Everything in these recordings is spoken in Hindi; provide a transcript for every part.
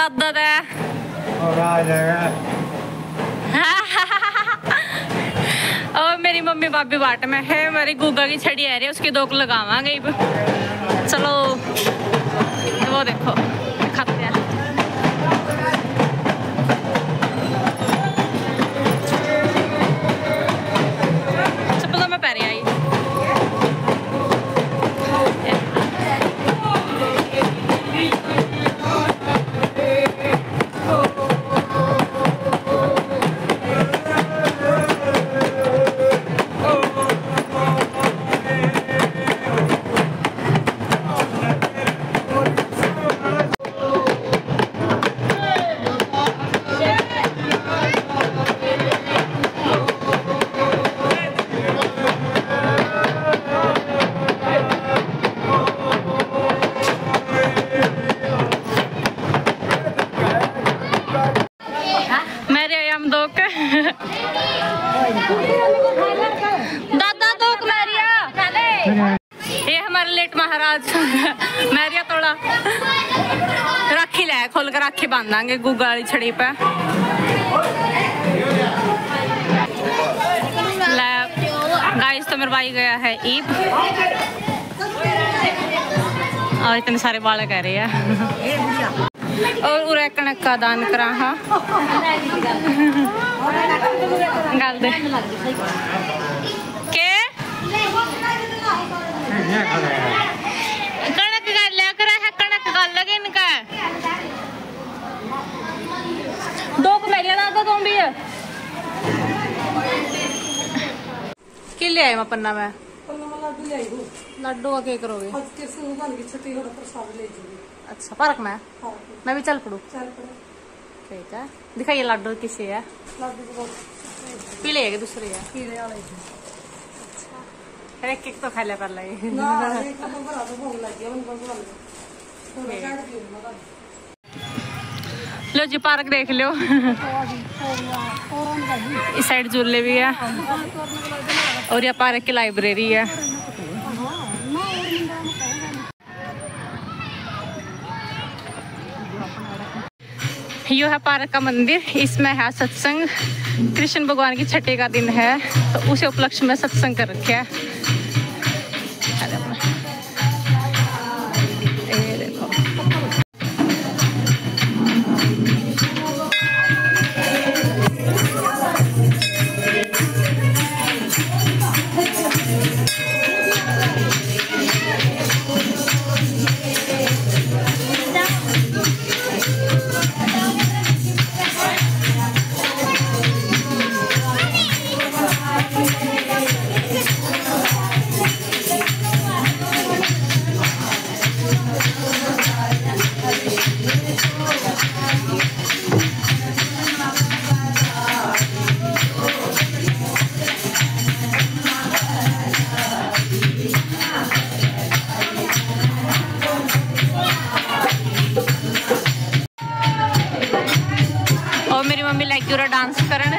दादा दा और मेरी मम्मी भाभी बाट में है। मेरी गूगा की छड़ी आ रही है, उसकी दो लगावांगे। चलो वो देखो खाते हैं। चप्पल तो मैं पैरे आई। दादा दो मैरिया, ये हमारे लेट महाराज मैरिया तोड़ा राखी ले खोल कर राखी बांधांगे गूगा वाली छड़ी पे। गाइस तो मेरे भाई गया है ईद और इतने सारे बाल कह रहे हैं और उरे कणक का दान करा। हाँ गल दे के कणक गल लिया करा है, कणक गल लगे इनका दो कमेलियां ला दो तुम भी के ले आए। मैं पन्ना में लड्डू का क्या करोगे? अच्छा पार्क में मैं भी चल पड़ू। ठीक है दिखाइए लड्डू किसे है? पीले है कि दूसरे है? पीले वाले। अच्छा एक तो खा लिया कर लगे। लो जी पार्क देख लो। इस साइड झूले भी है और यह पार्क की लाइब्रेरी है। यह है पार्क का मंदिर, इसमें है सत्संग। कृष्ण भगवान की छठी का दिन है तो उसे उपलक्ष्य में सत्संग कर रखे है। देखो मेरी मम्मी लाइक पूरा डांस करन।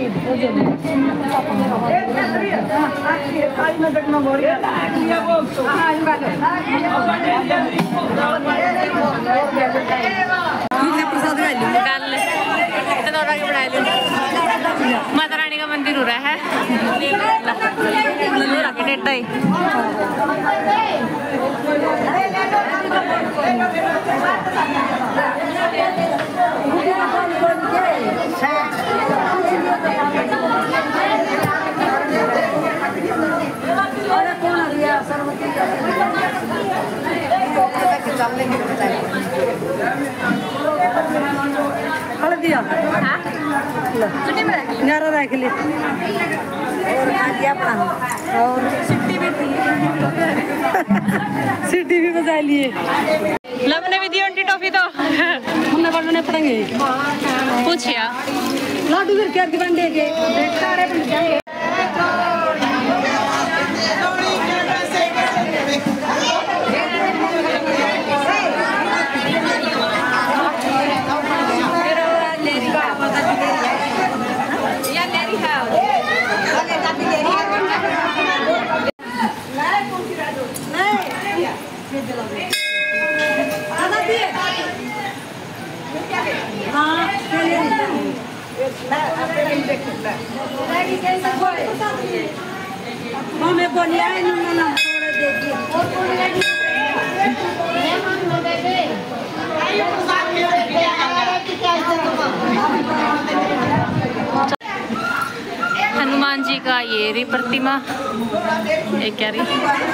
माता रानी का मंदिर हो रहा है दिया न्यारा रख ले और सीटी भी बजा लिए। लवने भी दी आंटी टॉफी तो हमने बनने पड़ेंगे पूछिया लाडू फिर क्या बन देंगे सारे बन जाएंगे। हमें बोलिया हनुमान जी का ये रही प्रतिमा, ये क्या रही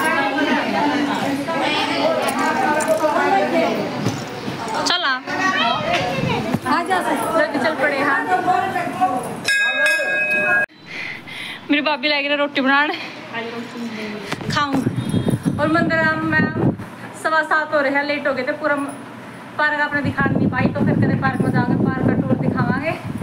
चला चल पड़े। हाँ मेरी भाभी लग रही रोटी बनाने खाऊं और मंदिर मैं 7:15 हो रहे हैं, लेट हो गए थे। पूरा पार्क आपने दिखा नहीं पाई तो फिर कदे पार्क में जाओगे, पार्क का टूर दिखावांगे।